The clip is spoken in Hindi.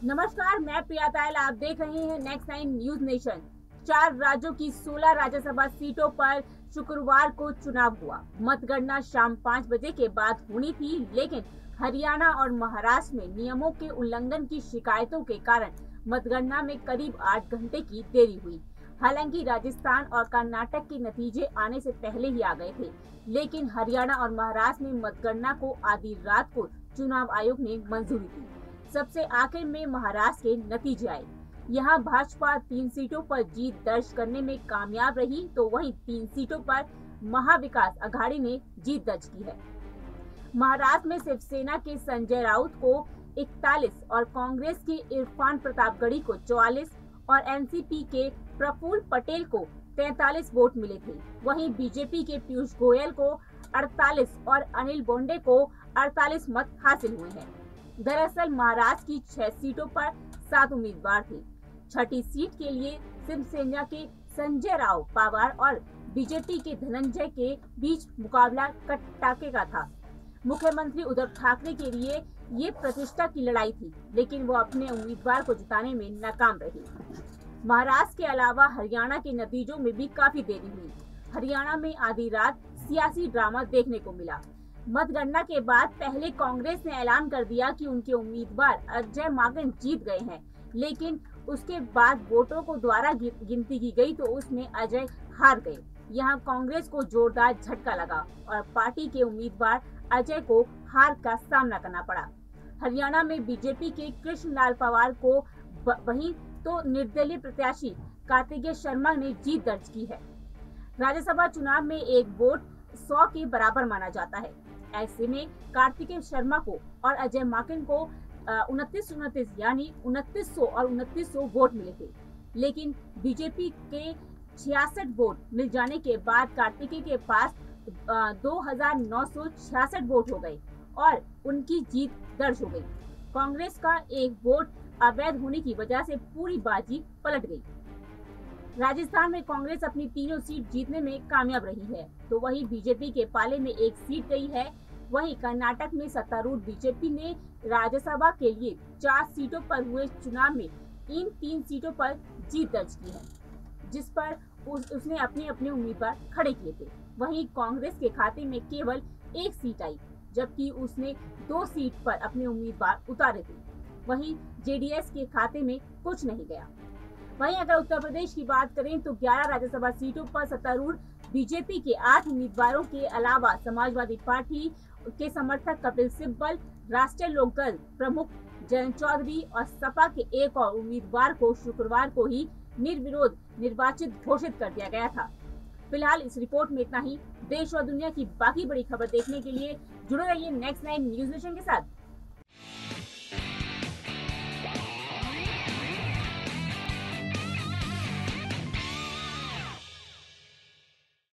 नमस्कार, मैं प्रिया तायल। आप देख रहे हैं नेक्स्ट 9 न्यूज नेशन। 4 राज्यों की 16 राज्यसभा सीटों पर शुक्रवार को चुनाव हुआ। मतगणना शाम 5 बजे के बाद होनी थी, लेकिन हरियाणा और महाराष्ट्र में नियमों के उल्लंघन की शिकायतों के कारण मतगणना में करीब 8 घंटे की देरी हुई। हालांकि राजस्थान और कर्नाटक के नतीजे आने से पहले ही आ गए थे, लेकिन हरियाणा और महाराष्ट्र में मतगणना को आधी रात को चुनाव आयोग ने मंजूरी दी। सबसे आखिर में महाराष्ट्र के नतीजे आए। यहाँ भाजपा 3 सीटों पर जीत दर्ज करने में कामयाब रही, तो वहीं 3 सीटों पर महाविकास अघाड़ी ने जीत दर्ज की है। महाराष्ट्र में शिवसेना के संजय राउत को 41 और कांग्रेस के इरफान प्रतापगढ़ी को 44 और एनसीपी के प्रफुल्ल पटेल को 43 वोट मिले थे। वहीं बीजेपी के पीयूष गोयल को 48 और अनिल बोंडे को 48 मत हासिल हुए हैं। दरअसल महाराष्ट्र की 6 सीटों पर 7 उम्मीदवार थे। छठी सीट के लिए शिवसेना के संजय राव पवार और बीजेपी के धनंजय के बीच मुकाबला कटाके का था। मुख्यमंत्री उद्धव ठाकरे के लिए ये प्रतिष्ठा की लड़ाई थी, लेकिन वो अपने उम्मीदवार को जिताने में नाकाम रही। महाराष्ट्र के अलावा हरियाणा के नतीजों में भी काफी देरी हुई। हरियाणा में आधी रात सियासी ड्रामा देखने को मिला। मतगणना के बाद पहले कांग्रेस ने ऐलान कर दिया कि उनके उम्मीदवार अजय माकन जीत गए हैं, लेकिन उसके बाद वोटों को द्वारा गिनती की गई तो उसमें अजय हार गए। यहां कांग्रेस को जोरदार झटका लगा और पार्टी के उम्मीदवार अजय को हार का सामना करना पड़ा। हरियाणा में बीजेपी के कृष्णलाल पवार को वहीं तो निर्दलीय प्रत्याशी कार्तिकेय शर्मा ने जीत दर्ज की है। राज्यसभा चुनाव में एक वोट 100 के बराबर माना जाता है। ऐसे में कार्तिकेय शर्मा को और अजय माकन को 29 यानी 2900 और 2900 वोट मिले थे, लेकिन बीजेपी के 66 वोट मिल जाने के बाद कार्तिकेय के पास 2966 वोट हो गए और उनकी जीत दर्ज हो गई। कांग्रेस का एक वोट अवैध होने की वजह से पूरी बाजी पलट गई। राजस्थान में कांग्रेस अपनी तीनों सीट जीतने में कामयाब रही है, तो वहीं बीजेपी के पाले में एक सीट गई है। वहीं कर्नाटक में सत्तारूढ़ बीजेपी ने राज्यसभा के लिए 4 सीटों पर हुए चुनाव में इन 3 सीटों पर जीत दर्ज की है, जिस पर उसने अपने उम्मीदवार खड़े किए थे। वहीं कांग्रेस के खाते में केवल 1 सीट आई, जबकि उसने 2 सीट पर अपने उम्मीदवार उतारे थे। वहीं जेडीएस के खाते में कुछ नहीं गया। वहीं अगर उत्तर प्रदेश की बात करें तो 11 राज्यसभा सीटों पर सत्तारूढ़ बीजेपी के 8 उम्मीदवारों के अलावा समाजवादी पार्टी के समर्थक कपिल सिब्बल, राष्ट्रीय लोकदल प्रमुख जयंत चौधरी और सपा के एक और उम्मीदवार को शुक्रवार को ही निर्विरोध निर्वाचित घोषित कर दिया गया था। फिलहाल इस रिपोर्ट में इतना ही। देश और दुनिया की बाकी बड़ी खबर देखने के लिए जुड़े रहिए नेक्स्ट 9 न्यूज नेशन के साथ।